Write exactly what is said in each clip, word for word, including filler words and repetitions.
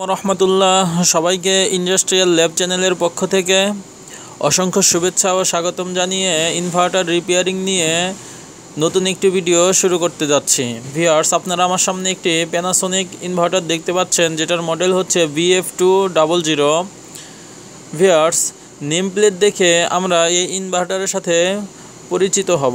রহমতুল্লাহ সবাইকে industrial lab চ্যানেলের পক্ষ থেকে অসংখ্য শুভেচ্ছা ও স্বাগতম জানিয়ে ইনভার্টার রিপেয়ারিং নিয়ে নতুন একটি ভিডিও শুরু করতে যাচ্ছি। ভিউয়ার্স, আপনারা আমার সামনে একটি প্যানাসোনিক ইনভার্টার দেখতে পাচ্ছেন, যেটার মডেল হচ্ছে V F two double zero. Viewers, name plate দেখে আমরা এই ইনভার্টারের সাথে পরিচিত হব।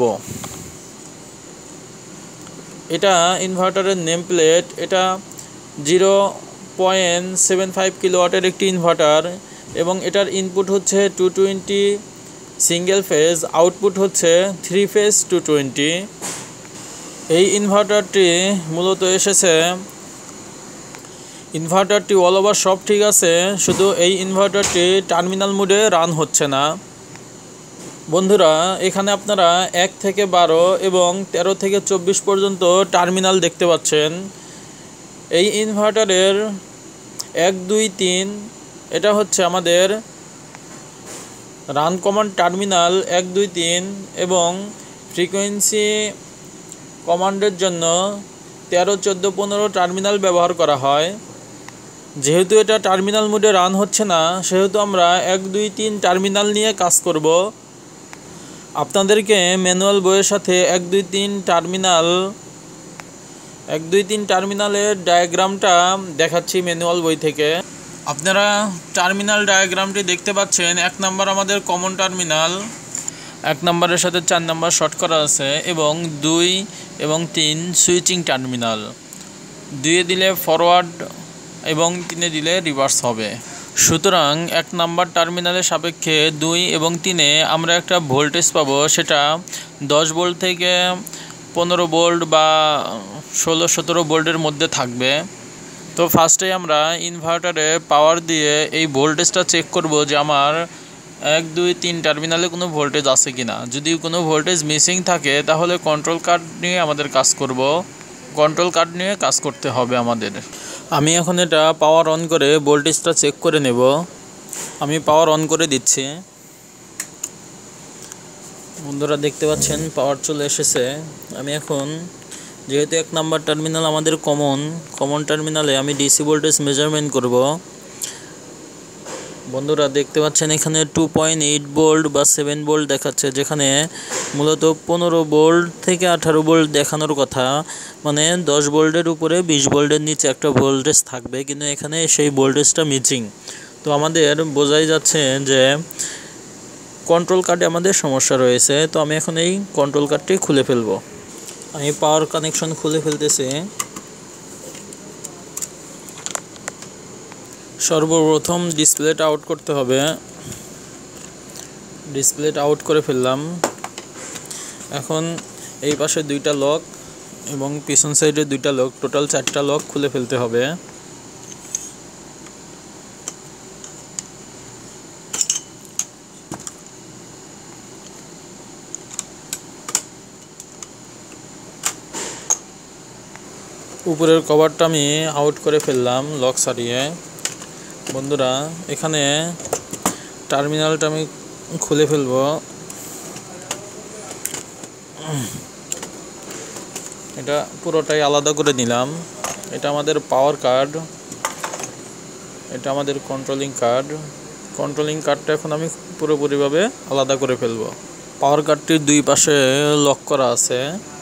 এটা ইনভার্টারের নেম প্লেট। এটা জিরো পয়েন্ট সেভেন ফাইভ কিলোওয়াটের একটি ইনভার্টার এবং এটার ইনপুট হচ্ছে two twenty single phase, output হচ্ছে থ্রি ফেজ টু টোয়েন্টি। এই ইনভার্টারটি মূলত এসেছে, ইনভার্টারটি অল ওভার সব ঠিক আছে, শুধু এই ইনভার্টারটি টার্মিনাল মোডে রান হচ্ছে না। বন্ধুরা, এখানে আপনারা এক থেকে বারো এবং তেরো থেকে চব্বিশ পর্যন্ত টার্মিনাল দেখতে পাচ্ছেন। এই ইনভার্টারের এক দুই তিন এটা হচ্ছে আমাদের রান কমান্ড টার্মিনাল এক দুই তিন, এবং ফ্রিকোয়েন্সি কমান্ডের জন্য তেরো চোদ্দো পনেরো টার্মিনাল ব্যবহার করা হয়। যেহেতু এটা টার্মিনাল মোডে রান হচ্ছে না, সেহেতু আমরা এক দুই তিন টার্মিনাল নিয়ে কাজ করব। আপনাদেরকে ম্যানুয়াল বইয়ের সাথে এক দুই তিন টার্মিনাল এক দুই তিন টার্মিনালের ডায়াগ্রামটা দেখাচ্ছি ম্যানুয়াল বই থেকে। আপনারা টার্মিনাল ডায়াগ্রামটি দেখতে পাচ্ছেন। এক নাম্বার আমাদের কমন টার্মিনাল, এক নাম্বারের সাথে চার নাম্বার শর্ট করা আছে, এবং দুই এবং তিন সুইচিং টার্মিনাল। দুইয়ে দিলে ফরওয়ার্ড এবং তিনে দিলে রিভার্স হবে। সুতরাং এক নাম্বার টার্মিনালের সাপেক্ষে দুই এবং তিনে আমরা একটা ভোল্টেজ পাবো, সেটা দশ ভোল্ট থেকে পনেরো ভোল্ট বা ষোলো সতেরো ভোল্টের মধ্যে থাকবে। তো ফার্স্টে আমরা ইনভার্টারে পাওয়ার দিয়ে এই ভোল্টেজটা চেক করব যে আমার এক দুই তিন টার্মিনালে কোনো ভোল্টেজ আছে কি না। যদি কোনো ভোল্টেজ মিসিং থাকে তাহলে কন্ট্রোল কার্ড নিয়ে আমাদের কাজ করব, কন্ট্রোল কার্ড নিয়ে কাজ করতে হবে আমাদের। আমি এখন এটা পাওয়ার অন করে ভোল্টেজটা চেক করে নেব। আমি পাওয়ার অন করে দিচ্ছি। বন্ধুরা দেখতে পাচ্ছেন পাওয়ার চলে এসেছে। আমি এখন, যেহেতু এক নাম্বার টার্মিনাল আমাদের কমন কমন টার্মিনালে আমি ডিসি ভোল্টেজ মেজারমেন্ট করব। বন্ধুরা দেখতে পাচ্ছেন এখানে টু পয়েন্ট এইট ভোল্ট বা সেভেন ভোল্ট দেখাচ্ছে, যেখানে মূলত পনেরো ভোল্ট থেকে আঠারো ভোল্ট দেখানোর কথা। মানে দশ ভোল্টের উপরে বিশ ভোল্টের নিচে একটা ভোল্টেজ থাকবে, কিন্তু এখানে সেই ভোল্টেজটা মিসিং। তো আমাদের বোঝাই যাচ্ছে যে কন্ট্রোল কার্ডে আমাদের সমস্যা রয়েছে। তো আমি এখন এই কন্ট্রোল কার্ডটি খুলে ফেলবো। আমি পাওয়ার কানেকশন খুলে ফেলতেছি। সর্বপ্রথম ডিসপ্লেটা আউট করতে হবে। ডিসপ্লেটা আউট করে ফেললাম। এখন এই পাশে দুইটা লক এবং পিছন সাইডে দুইটা লক, টোটাল চারটা লক খুলে ফেলতে হবে। উপরের কভারটা আমি আউট করে ফেললাম লক সারিয়ে। বন্ধুরা, এখানে টার্মিনালটা আমি খুলে ফেলব। এটা পুরোটাই আলাদা করে নিলাম। এটা আমাদের পাওয়ার কার্ড, এটা আমাদের কন্ট্রোলিং কার্ড। কন্ট্রোলিং কার্ডটা এখন আমি পুরোপুরিভাবে আলাদা করে ফেলব। পাওয়ার কার্ডটির দুই পাশে লক করা আছে।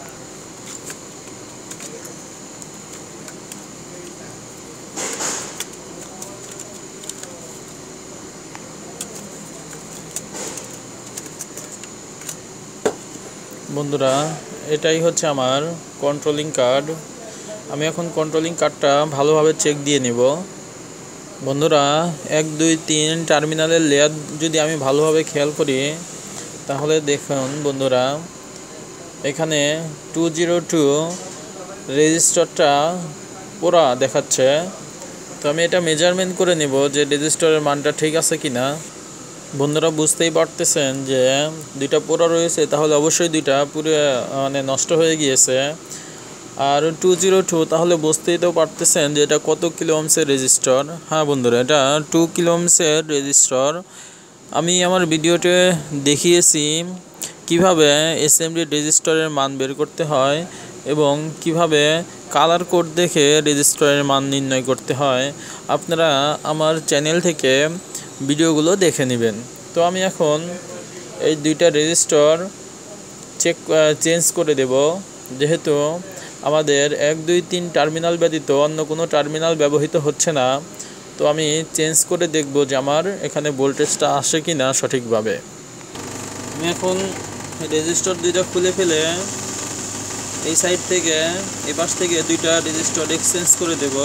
বন্ধুরা, এটাই হচ্ছে আমার কন্ট্রোলিং কার্ড। আমি এখন কন্ট্রোলিং কার্ডটা ভালোভাবে চেক দিয়ে নিব। বন্ধুরা, এক দুই তিন টার্মিনালের লেয়ার যদি আমি ভালোভাবে খেয়াল করি, তাহলে দেখুন বন্ধুরা, এখানে টু জিরো টু রেজিস্টারটা পুরা দেখাচ্ছে। তো আমি এটা মেজারমেন্ট করে নিব যে রেজিস্টারের মানটা ঠিক আছে কিনা। বন্ধুরা, বুঝতেই পারতেছেন যে দুইটা পোড়া রয়েছে, তাহলে অবশ্যই দুইটা পুরো মানে নষ্ট হয়ে গিয়েছে। আর টু জিরো টু তাহলে বুঝতেই তো পারতেছেন যে এটা কত কিলো ওহমসের রেজিস্টার। হ্যাঁ বন্ধুরা, এটা টু কিলো ওহমসের রেজিস্টার। আমি আমার ভিডিওতে দেখিয়েছি কিভাবে এসএমডি রেজিস্টারের মান বের করতে হয় এবং কিভাবে কালার কোড দেখে রেজিস্টরের মান নির্ণয় করতে হয়। আপনারা আমার চ্যানেল থেকে ভিডিওগুলো দেখে নেবেন। তো আমি এখন এই দুইটা রেজিস্টর চেক চেঞ্জ করে দেব, যেহেতু আমাদের এক দুই তিন টার্মিনাল ব্যতীত অন্য কোনো টার্মিনাল ব্যবহৃত হচ্ছে না। তো আমি চেঞ্জ করে দেখব যে আমার এখানে ভোল্টেজটা আসে কি না সঠিকভাবে। আমি এখন রেজিস্টর দুইটা খুলে ফেলে এই সাইড থেকে এই পাশ থেকে দুইটা রেজিস্টর এক্সচেঞ্জ করে দেব।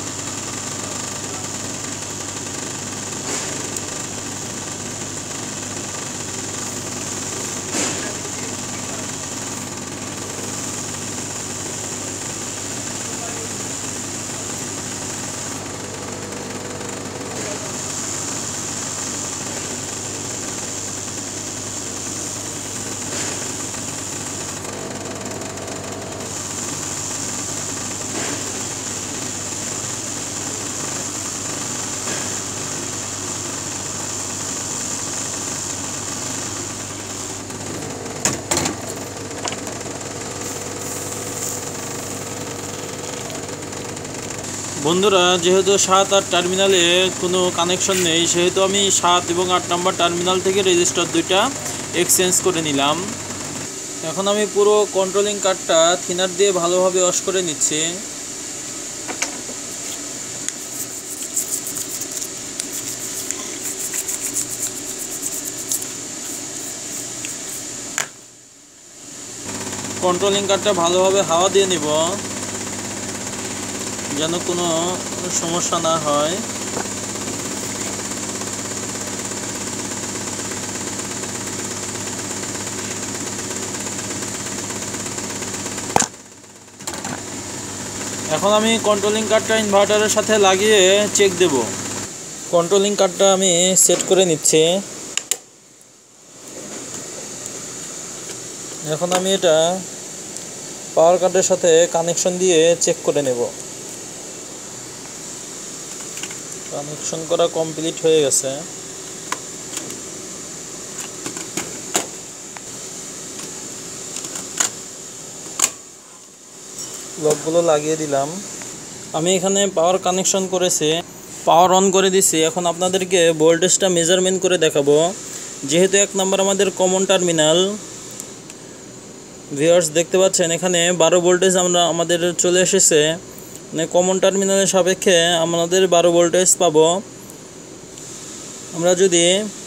বন্ধুরা, যেহেতু সাত আট টার্মিনালে কোনো কানেকশন নেই, সেহেতু আমি সাত এবং আট নম্বর টার্মিনাল থেকে রেজিস্টার দুইটা এক্সচেঞ্জ করে নিলাম। এখন আমি পুরো কন্ট্রোলিং কার্ডটা থিনার দিয়ে ভালোভাবে ওয়াশ করে নিচ্ছি। কন্ট্রোলিং কার্ডটা ভালোভাবে হাওয়া দিয়ে নিব, যেন কোনো সমস্যা না হয়। এখন আমি কন্ট্রোলিং কার্ডটা ইনভার্টারের সাথে লাগিয়ে চেক দেব। কন্ট্রোলিং কার্ডটা আমি সেট করে নিচ্ছি। এখন আমি এটা পাওয়ার কার্ডের সাথে কানেকশন দিয়ে চেক করে নেব। কানেকশন করা কমপ্লিট হয়ে গেছে। লকগুলো লাগিয়ে দিলাম। আমি এখানে পাওয়ার কানেকশন করেছি, পাওয়ার অন করে দিছি। এখন আপনাদেরকে ভোল্টেজটা মেজারমেন্ট করে দেখাবো। যেহেতু এক নম্বর আমাদের কমন টার্মিনাল, ভিউয়ার্স দেখতে পাচ্ছেন এখানে বারো ভোল্টেজ আমরা আমাদের চলে এসেছে। মানে কমন টার্মিনালের সাপেক্ষে আমাদের বারো ভোল্টেজ পাবো। আমরা যদি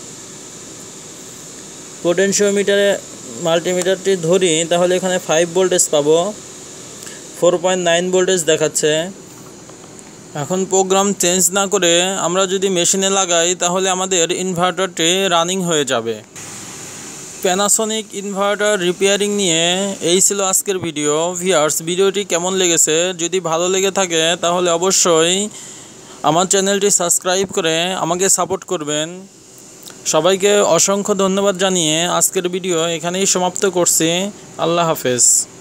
পোটেনশিওমিটারে মাল্টিমিটারটি ধরি তাহলে এখানে ফাইভ ভোল্টেজ পাবো, ফোর পয়েন্ট নাইন ভোল্টেজ দেখাচ্ছে। এখন প্রোগ্রাম চেঞ্জ না করে আমরা যদি মেশিনে লাগাই তাহলে আমাদের ইনভার্টারটি রানিং হয়ে যাবে। প্যানাসোনিক ইনভার্টার রিপেয়ারিং নিয়ে এই ছিল আজকের ভিডিও। ভিউয়ার্স, ভিডিওটি কেমন লেগেছে? যদি ভালো লেগে থাকে তাহলে অবশ্যই আমার চ্যানেলটি সাবস্ক্রাইব করে আমাকে সাপোর্ট করবেন। সবাইকে অসংখ্য ধন্যবাদ জানিয়ে আজকের ভিডিও এখানেই সমাপ্ত করছি। আল্লাহ হাফেজ।